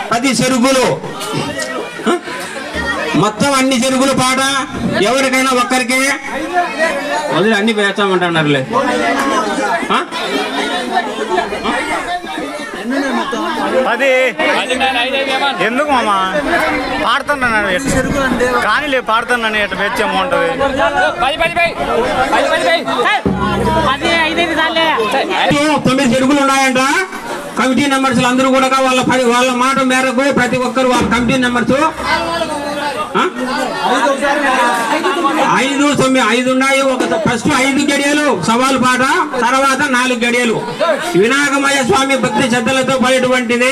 10 చెరుకులు మొత్తం అన్ని చెరుకులు పాట ఎవరికైనా ఒక్కరికి వదిలి అన్ని వేస్తామంటున్నారులే అది ఎందుకు మామ పాడుతున్నాను కానీ పాడుతున్నాను ఎట్లా వెచ్చ అమౌంట్ 9 చెరుకులు ఉన్నాయంట కమిటీ మెంబర్స్ అందరూ కూడా వాళ్ళ మాట మేరకు ప్రతి ఒక్కరు వాళ్ళ కమిటీ మెంబర్స్ 5 ఉన్నాయి. ఫస్ట్ 5 గడియలు సవాలు పాట, తర్వాత 4 గడియలు వినాయకమయ్య స్వామి భక్తి శ్రద్ధలతో పడేటువంటిది.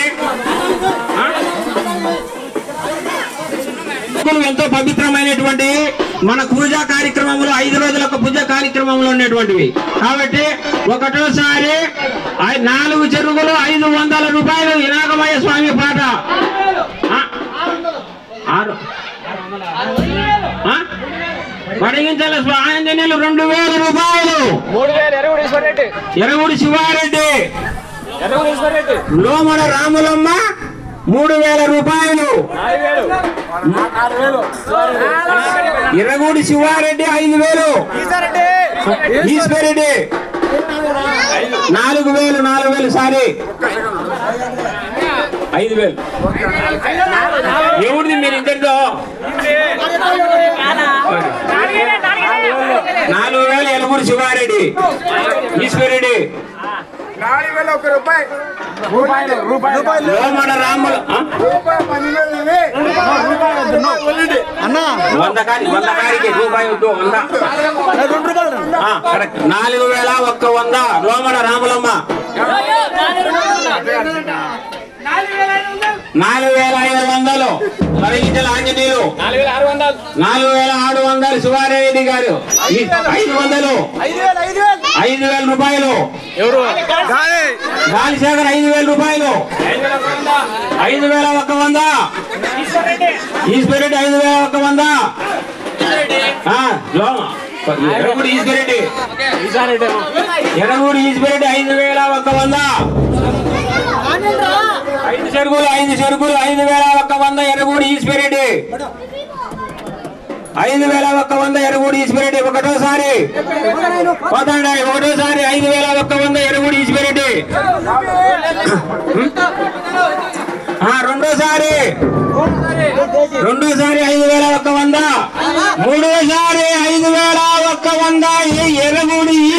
ఎంతో పవిత్రమైనటువంటి మన పూజా కార్యక్రమంలో 5 రోజుల పూజా కార్యక్రమంలో ఉన్నటువంటివి కాబట్టి ఒకటోసారి 4 చెరుకులు 500 రూపాయలు వినాయకమయ్య స్వామి పాట. పడిగించాల ఆంజనేయులు 2000 రూపాయలు. ఎరగుడి శివారెడ్డి, లోమడ రాములమ్మ 3000 రూపాయలు. ఎరగుడి శివారెడ్డి 5000. ఈశ్వరెడ్డి 4000 సారీ 5000. ఎవరిది మీరు ఇద్దరితో 4000 ఎలగూరు శివారెడ్డి, ఈశ్వరెడ్డి 4000 రూపాయలు. లోమడ రాములు 100 కాడికి రూపాయి 4100 లోమడ రాములమ్మ 4500 పరిగించల ఆంజనేయులు 4600 శివారెడ్డి గారు 500 రూపాయలు. గాలిశేఖర్ 5000 రూపాయలు. 5100 ఈశ్వరెడ్డి 5100. ఎరగూడి ఈశ్వరెడ్డి 5100. 5 చెరుకులు 5100 ఎరగూడి ఈశ్వరెడ్డి 5100 ఎరగూడి ఈశ్వరెడ్డి. ఒకటోసారి 5100 ఎరగూడి ఈశ్వరెడ్డి. రెండోసారి 5100. మూడోసారి 5100 ఎరగూడి